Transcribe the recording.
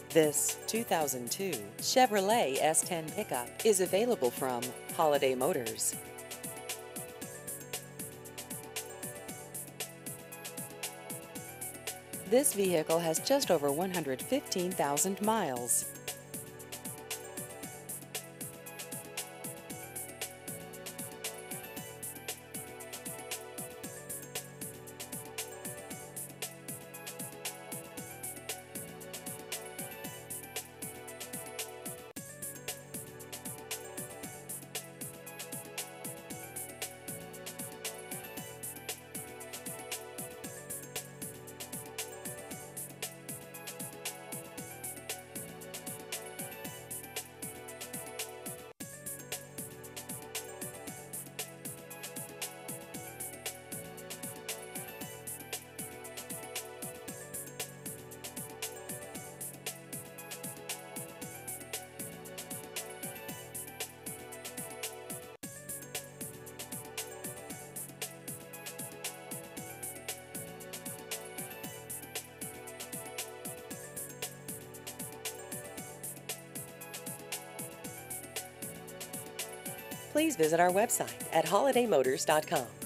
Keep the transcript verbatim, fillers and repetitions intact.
This two thousand two Chevrolet S ten pickup is available from Holiday Motors. This vehicle has just over one hundred fifteen thousand miles. Please visit our website at holiday motors dot com.